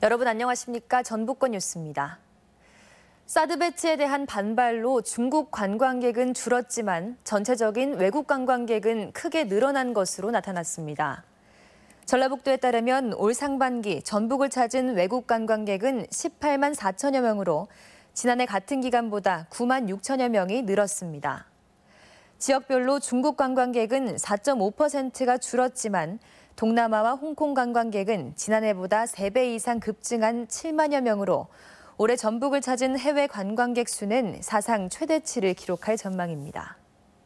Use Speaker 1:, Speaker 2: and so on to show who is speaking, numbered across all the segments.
Speaker 1: 여러분 안녕하십니까? 전북권 뉴스입니다. 사드 배치에 대한 반발로 중국 관광객은 줄었지만 전체적인 외국 관광객은 크게 늘어난 것으로 나타났습니다. 전라북도에 따르면 올 상반기 전북을 찾은 외국 관광객은 18만 4천여 명으로 지난해 같은 기간보다 9만 6천여 명이 늘었습니다. 지역별로 중국 관광객은 4.5%가 줄었지만 동남아와 홍콩 관광객은 지난해보다 3배 이상 급증한 7만여 명으로 올해 전북을 찾은 해외 관광객 수는 사상 최대치를 기록할 전망입니다.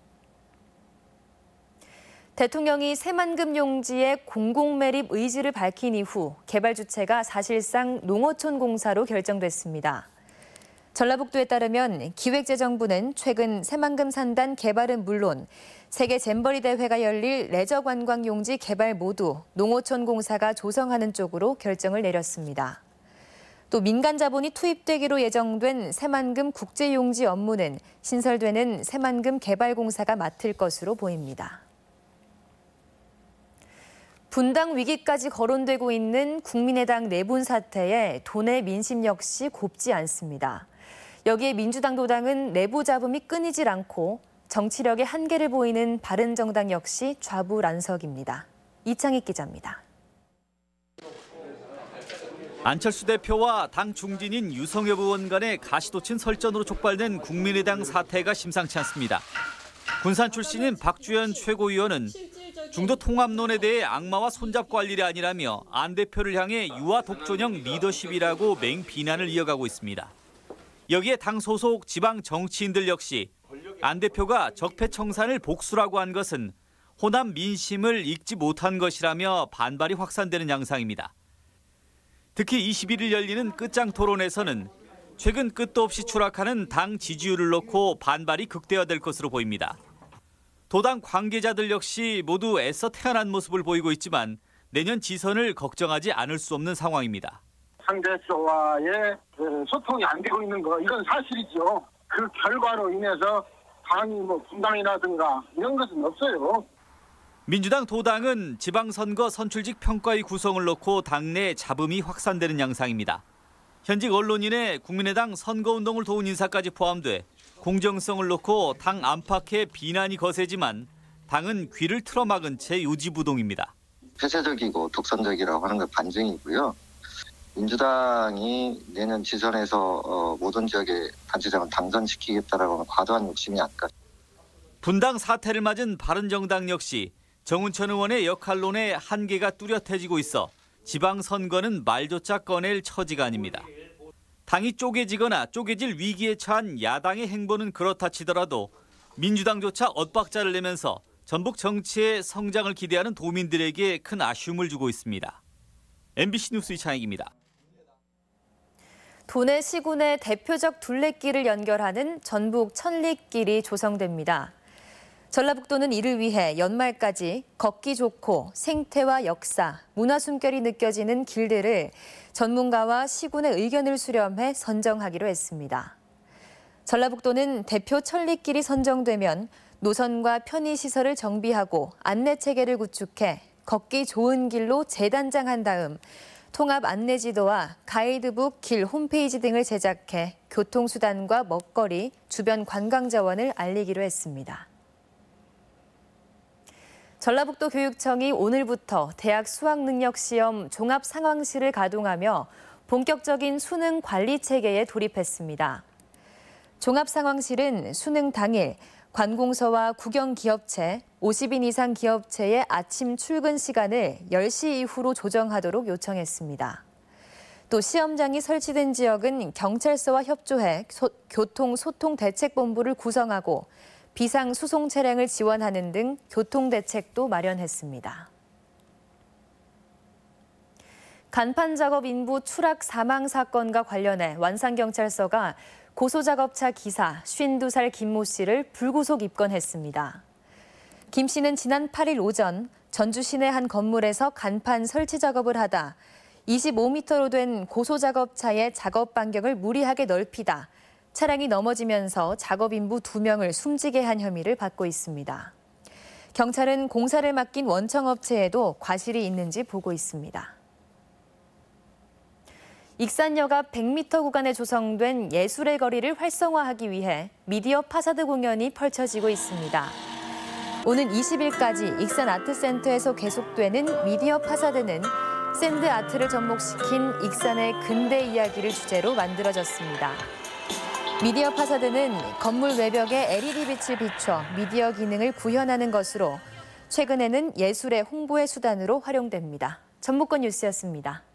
Speaker 1: 대통령이 새만금 용지의 공공매립 의지를 밝힌 이후 개발 주체가 사실상 농어촌 공사로 결정됐습니다. 전라북도에 따르면 기획재정부는 최근 새만금 산단 개발은 물론 세계 잼버리 대회가 열릴 레저 관광 용지 개발 모두 농어촌 공사가 조성하는 쪽으로 결정을 내렸습니다. 또 민간 자본이 투입되기로 예정된 새만금 국제용지 업무는 신설되는 새만금 개발공사가 맡을 것으로 보입니다. 분당 위기까지 거론되고 있는 국민의당 내분 사태에 도내 민심 역시 곱지 않습니다. 여기에 민주당 도당은 내부 잡음이 끊이질 않고 정치력의 한계를 보이는 바른정당 역시 좌불안석입니다. 이창익 기자입니다.
Speaker 2: 안철수 대표와 당 중진인 유성엽 의원 간의 가시돋친 설전으로 촉발된 국민의당 사태가 심상치 않습니다. 군산 출신인 박주현 최고위원은 중도 통합론에 대해 악마와 손잡고 할 일이 아니라며 안 대표를 향해 유아 독존형 리더십이라고 맹비난을 이어가고 있습니다. 여기에 당 소속 지방 정치인들 역시 안 대표가 적폐청산을 복수라고 한 것은 호남 민심을 읽지 못한 것이라며 반발이 확산되는 양상입니다. 특히 21일 열리는 끝장 토론에서는 최근 끝도 없이 추락하는 당 지지율을 놓고 반발이 극대화될 것으로 보입니다. 도당 관계자들 역시 모두 애써 태어난 모습을 보이고 있지만 내년 지선을 걱정하지 않을 수 없는 상황입니다.
Speaker 3: 상대표와의 소통이 안 되고 있는 거 이건 사실이죠. 그 결과로 인해서 당이 분당이라든가 이런 것은 없어요.
Speaker 2: 민주당 도당은 지방선거 선출직 평가위 구성을 놓고 당내 잡음이 확산되는 양상입니다. 현직 언론인의 국민의당 선거운동을 도운 인사까지 포함돼 공정성을 놓고 당 안팎의 비난이 거세지만 당은 귀를 틀어막은 채 요지부동입니다.
Speaker 4: 폐쇄적이고 독선적이라고 하는 건 반증이고요. 민주당이 내년 지선에서 모든 지역의 단체장을 당선시키겠다라고 하는 과도한 욕심이 아닐까.
Speaker 2: 분당 사태를 맞은 바른정당 역시 정운천 의원의 역할론에 한계가 뚜렷해지고 있어 지방선거는 말조차 꺼낼 처지가 아닙니다. 당이 쪼개지거나 쪼개질 위기에 처한 야당의 행보는 그렇다 치더라도 민주당조차 엇박자를 내면서 전북 정치의 성장을 기대하는 도민들에게 큰 아쉬움을 주고 있습니다. MBC 뉴스 이창익입니다.
Speaker 1: 도내 시군의 대표적 둘레길을 연결하는 전북 천리길이 조성됩니다. 전라북도는 이를 위해 연말까지 걷기 좋고 생태와 역사, 문화 숨결이 느껴지는 길들을 전문가와 시군의 의견을 수렴해 선정하기로 했습니다. 전라북도는 대표 천리길이 선정되면 노선과 편의시설을 정비하고 안내체계를 구축해 걷기 좋은 길로 재단장한 다음 통합 안내지도와 가이드북, 길 홈페이지 등을 제작해 교통수단과 먹거리, 주변 관광자원을 알리기로 했습니다. 전라북도 교육청이 오늘부터 대학 수학능력시험 종합상황실을 가동하며 본격적인 수능 관리 체계에 돌입했습니다. 종합상황실은 수능 당일 관공서와 국영기업체, 50인 이상 기업체의 아침 출근 시간을 10시 이후로 조정하도록 요청했습니다. 또 시험장이 설치된 지역은 경찰서와 협조해 교통소통대책본부를 구성하고 비상수송 차량을 지원하는 등 교통대책도 마련했습니다. 간판 작업 인부 추락 사망 사건과 관련해 완산경찰서가 고소작업차 기사 52살 김모 씨를 불구속 입건했습니다. 김 씨는 지난 8일 오전 전주 시내 한 건물에서 간판 설치 작업을 하다 25m로 된 고소작업차의 작업 반경을 무리하게 넓히다 차량이 넘어지면서 작업 인부 2명을 숨지게 한 혐의를 받고 있습니다. 경찰은 공사를 맡긴 원청업체에도 과실이 있는지 보고 있습니다. 익산역 앞 100m 구간에 조성된 예술의 거리를 활성화하기 위해 미디어 파사드 공연이 펼쳐지고 있습니다. 오는 20일까지 익산 아트센터에서 계속되는 미디어 파사드는 샌드 아트를 접목시킨 익산의 근대 이야기를 주제로 만들어졌습니다. 미디어 파사드는 건물 외벽에 LED 빛을 비춰 미디어 기능을 구현하는 것으로 최근에는 예술의 홍보의 수단으로 활용됩니다. 전북권 뉴스였습니다.